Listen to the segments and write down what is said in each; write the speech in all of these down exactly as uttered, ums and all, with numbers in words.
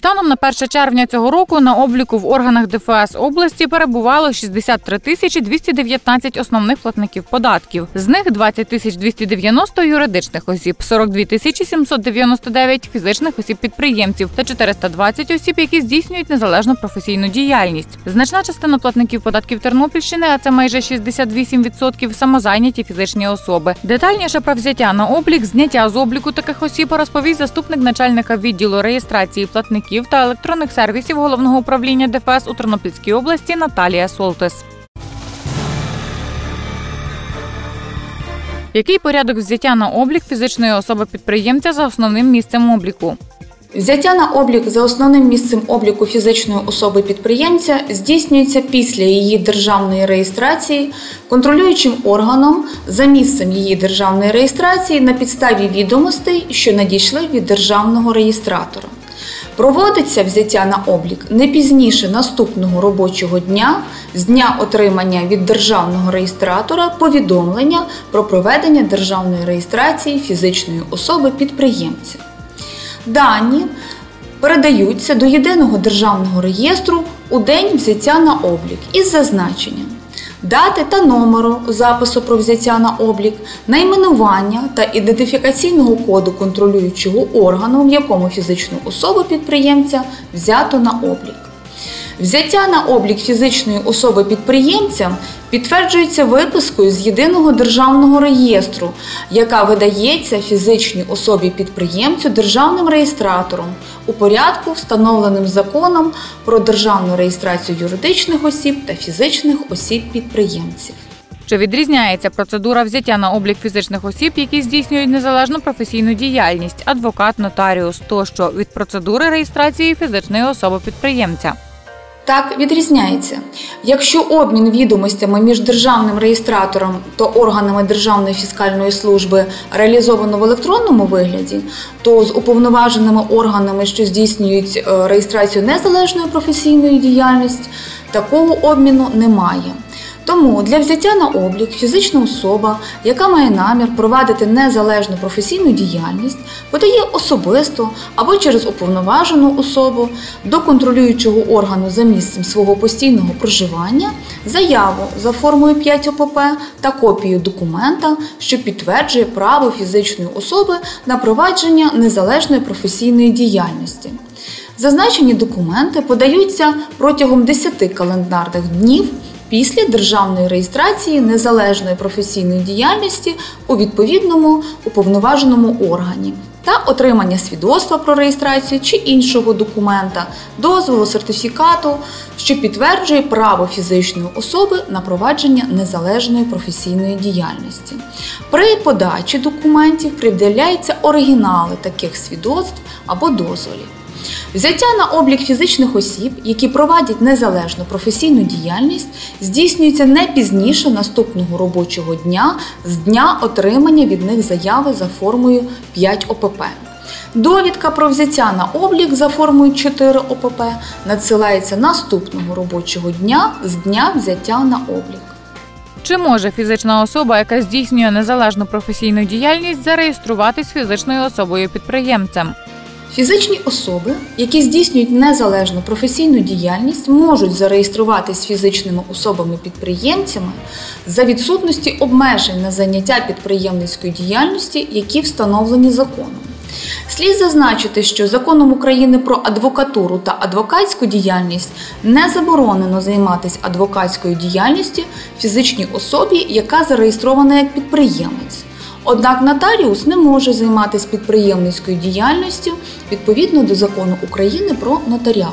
Станом на перше червня цього року на обліку в органах Де Фе Ес області перебувало шістдесят три тисячі двісті дев'ятнадцять основних платників податків. З них двадцять тисяч двісті дев'яносто юридичних осіб, сорок дві тисячі сімсот дев'яносто дев'ять фізичних осіб-підприємців та чотириста двадцять осіб, які здійснюють незалежну професійну діяльність. Значна частина платників податків Тернопільщини, а це майже шістдесят вісім відсотків, самозайняті фізичні особи. Детальніше про взяття на облік, зняття з обліку таких осіб розповість заступник начальника відділу реєстрації платників та електронних сервісів Головного управління Де Фе Ес у Тернопільській області Наталія Солтис. Який порядок взяття на облік фізичної особи-підприємця за основним місцем обліку? Взяття на облік за основним місцем обліку фізичної особи-підприємця здійснюється після її державної реєстрації контролюючим органом за місцем її державної реєстрації на підставі відомостей, що надійшли від державного реєстратора. Проводиться взяття на облік не пізніше наступного робочого дня з дня отримання від державного реєстратора повідомлення про проведення державної реєстрації фізичної особи-підприємця. Дані передаються до Єдиного державного реєстру у день взяття на облік із зазначенням дати та номеру запису про взяття на облік, найменування та ідентифікаційного коду контролюючого органу, в якому фізичну особу-підприємця взято на облік. Взяття на облік фізичної особи-підприємця підтверджується випискою з Єдиного державного реєстру, яка видається фізичній особі-підприємцю державним реєстратором у порядку, встановленим Законом про державну реєстрацію юридичних осіб та фізичних осіб-підприємців. Чи відрізняється процедура взяття на облік фізичних осіб, які здійснюють незалежну професійну діяльність – адвокат, нотаріус тощо – від процедури реєстрації фізичної особи-підприємця? Так, відрізняється. Якщо обмін відомостями між державним реєстратором та органами Державної фіскальної служби реалізовано в електронному вигляді, то з уповноваженими органами, що здійснюють реєстрацію незалежної професійної діяльності, такого обміну немає. Тому для взяття на облік фізична особа, яка має намір провадити незалежну професійну діяльність, подає особисто або через уповноважену особу до контролюючого органу за місцем свого постійного проживання заяву за формою п'ять О П П та копію документа, що підтверджує право фізичної особи на провадження незалежної професійної діяльності. Зазначені документи подаються протягом десяти календарних днів після державної реєстрації незалежної професійної діяльності у відповідному уповноваженому органі та отримання свідоцтва про реєстрацію чи іншого документа, дозволу, сертифікату, що підтверджує право фізичної особи на провадження незалежної професійної діяльності. При подачі документів пред'являються оригінали таких свідоцтв або дозволів. Взяття на облік фізичних осіб, які провадять незалежну професійну діяльність, здійснюється не пізніше наступного робочого дня з дня отримання від них заяви за формою п'ять О П П. Довідка про взяття на облік за формою чотири О П П надсилається наступного робочого дня з дня взяття на облік. Чи може фізична особа, яка здійснює незалежну професійну діяльність, зареєструватись фізичною особою-підприємцем? Фізичні особи, які здійснюють незалежну професійну діяльність, можуть зареєструватись фізичними особами-підприємцями за відсутності обмежень на заняття підприємницької діяльності, які встановлені законом. Слід зазначити, що Законом України про адвокатуру та адвокатську діяльність не заборонено займатися адвокатською діяльністю фізичній особі, яка зареєстрована як підприємець. Однак нотаріус не може займатися підприємницькою діяльністю відповідно до Закону України про нотаріат.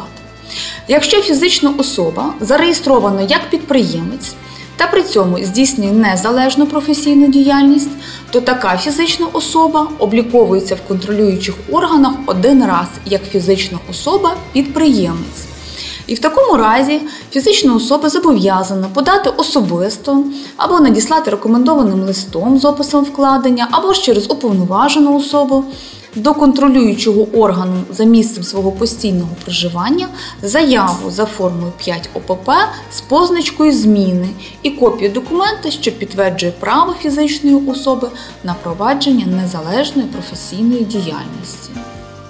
Якщо фізична особа зареєстрована як підприємець та при цьому здійснює незалежну професійну діяльність, то така фізична особа обліковується в контролюючих органах один раз як фізична особа-підприємець. І в такому разі фізична особа зобов'язана подати особисто або надіслати рекомендованим листом з описом вкладення, або ж через уповноважену особу до контролюючого органу за місцем свого постійного проживання заяву за формою п'ять О П П з позначкою зміни і копію документа, що підтверджує право фізичної особи на провадження незалежної професійної діяльності.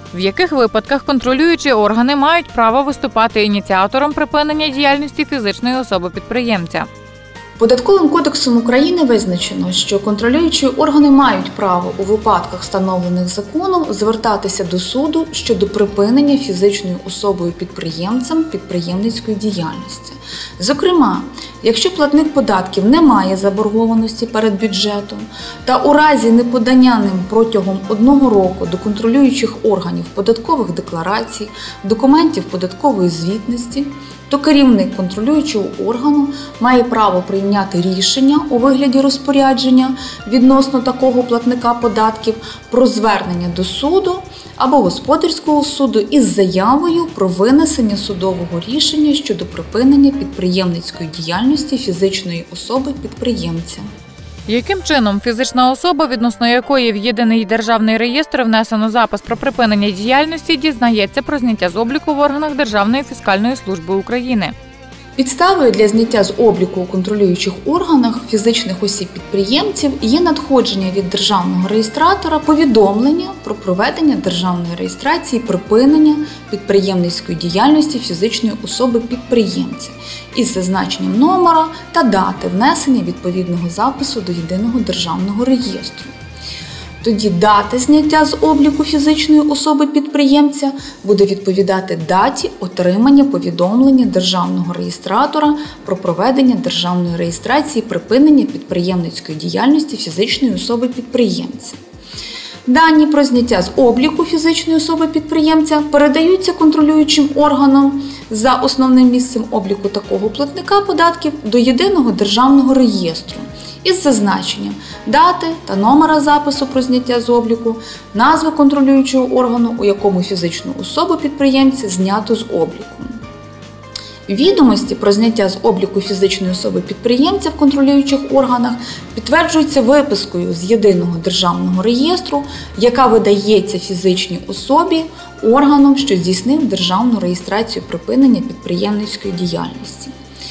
В яких випадках контролюючі органи мають право виступати ініціатором припинення діяльності фізичної особи-підприємця? Податковим кодексом України визначено, що контролюючі органи мають право у випадках, встановлених законом, звертатися до суду щодо припинення фізичною особою-підприємцем підприємницької діяльності. Зокрема, якщо платник податків не має заборгованості перед бюджетом та у разі неподання ним протягом одного року до контролюючих органів податкових декларацій, документів податкової звітності, то керівник контролюючого органу має право прийняти рішення у вигляді розпорядження відносно такого платника податків про звернення до суду або господарського суду із заявою про винесення судового рішення щодо припинення підприємницької діяльності фізичної особи-підприємця. Яким чином фізична особа, відносно якої в єдиний державний реєстр внесено запис про припинення діяльності, дізнається про зняття з обліку в органах Державної фіскальної служби України? Підставою для зняття з обліку у контролюючих органах фізичних осіб-підприємців є надходження від державного реєстратора повідомлення про проведення державної реєстрації припинення підприємницької діяльності фізичної особи-підприємця із зазначенням номера та дати внесення відповідного запису до єдиного державного реєстру. Тоді дата зняття з обліку фізичної особи-підприємця буде відповідати даті отримання повідомлення державного реєстратора про проведення державної реєстрації припинення підприємницької діяльності фізичної особи-підприємця. Дані про зняття з обліку фізичної особи-підприємця передаються контролюючим органам за основним місцем обліку такого платника податків до єдиного державного реєстру із зазначенням дати та номера запису про зняття з обліку, назви контролюючого органу, у якому фізичну особу-підприємця знято з обліку. Відомості про зняття з обліку фізичної особи-підприємця в контролюючих органах підтверджуються випискою з єдиного державного реєстру, яка видається фізичній особі органом, що здійснив державну реєстрацію припинення підприємницької діяльності.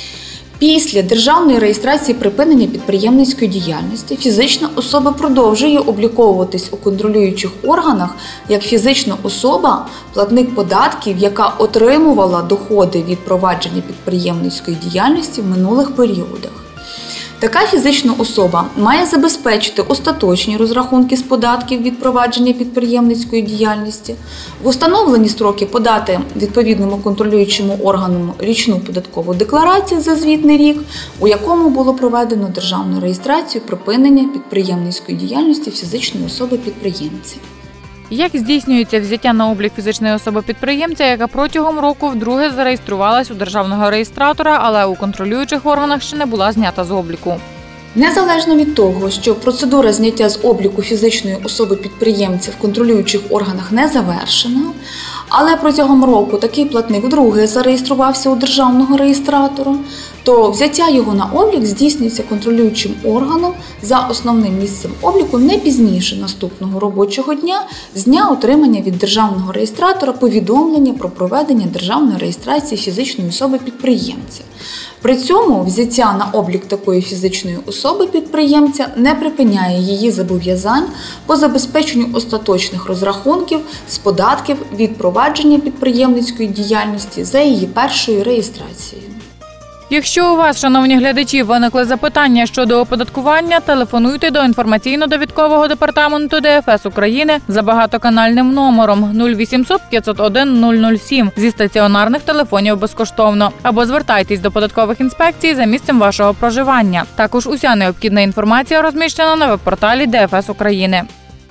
Після державної реєстрації припинення підприємницької діяльності фізична особа продовжує обліковуватись у контролюючих органах як фізична особа, платник податків, яка отримувала доходи від провадження підприємницької діяльності в минулих періодах. Така фізична особа має забезпечити остаточні розрахунки з податків від провадження підприємницької діяльності, в установлені строки подати відповідному контролюючому органу річну податкову декларацію за звітний рік, у якому було проведено державну реєстрацію припинення підприємницької діяльності фізичної особи-підприємця. Як здійснюється взяття на облік фізичної особи-підприємця, яка протягом року вдруге зареєструвалась у державного реєстратора, але у контролюючих органах ще не була знята з обліку? Незалежно від того, що процедура зняття з обліку фізичної особи-підприємця в контролюючих органах не завершена, але протягом року такий платник вдруге зареєструвався у державного реєстратора, то взяття його на облік здійснюється контролюючим органом за основним місцем обліку не пізніше наступного робочого дня з дня отримання від державного реєстратора повідомлення про проведення державної реєстрації фізичної особи-підприємця. При цьому взяття на облік такої фізичної особи-підприємця не припиняє її зобов'язань по забезпеченню остаточних розрахунків з податків від провадження підприємницької діяльності за її першою реєстрацією. Якщо у вас, шановні глядачі, виникли запитання щодо оподаткування, телефонуйте до інформаційно-довідкового департаменту Д Ф С України за багатоканальним номером нуль вісімсот п'ятсот один нуль нуль сім зі стаціонарних телефонів безкоштовно. Або звертайтесь до податкових інспекцій за місцем вашого проживання. Також уся необхідна інформація розміщена на веб-порталі Д Ф С України.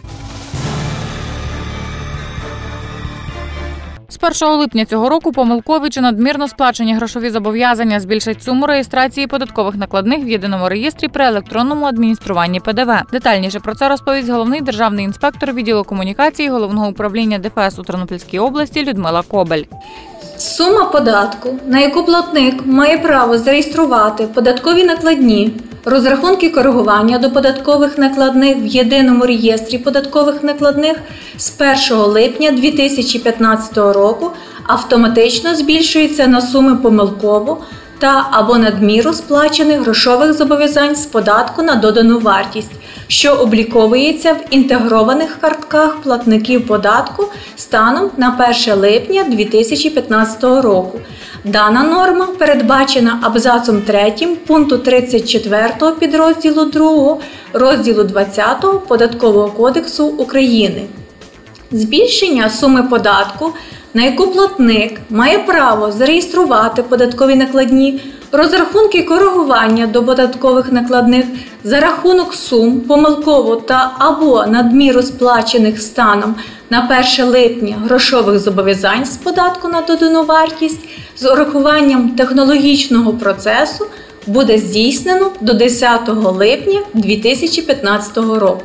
З першого липня цього року помилкові чи надмірно сплачені грошові зобов'язання збільшать суму реєстрації податкових накладних в єдиному реєстрі при електронному адмініструванні П Д В. Детальніше про це розповість головний державний інспектор відділу комунікації Головного управління Д Ф С у Тернопільській області Людмила Кобель. Сума податку, на яку платник має право зареєструвати податкові накладні, розрахунки коригування до податкових накладних в єдиному реєстрі податкових накладних з першого липня дві тисячі п'ятнадцятого року автоматично збільшується на суми помилково та або надміру сплачених грошових зобов'язань з податку на додану вартість, що обліковується в інтегрованих картках платників податку станом на перше липня дві тисячі п'ятнадцятого року. Дана норма передбачена абзацом третім пункту тридцять четвертого підрозділу другого розділу двадцятого Податкового кодексу України. Збільшення суми податку, на яку платник має право зареєструвати податкові накладні, розрахунки коригування до податкових накладних за рахунок сум помилково та або надміру сплачених станом на перше липня грошових зобов'язань з податку на додану вартість з урахуванням технологічного процесу буде здійснено до десятого липня дві тисячі п'ятнадцятого року.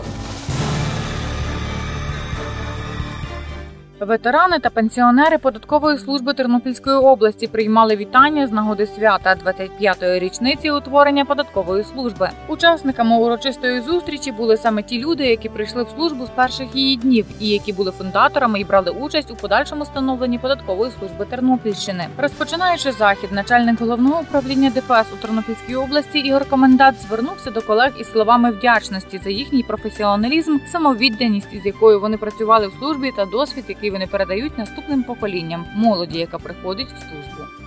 Ветерани та пенсіонери Податкової служби Тернопільської області приймали вітання з нагоди свята двадцять п'ятої річниці утворення Податкової служби. Учасниками урочистої зустрічі були саме ті люди, які прийшли в службу з перших її днів і які були фундаторами і брали участь у подальшому становленні Податкової служби Тернопільщини. Розпочинаючи захід, начальник головного управління ДФС у Тернопільській області Ігор Комендант звернувся до колег із словами вдячності за їхній професіоналізм, самовідданість, із якою вони працювали в службі, та досвід, який вони передають наступним поколінням молоді, яка приходить в службу.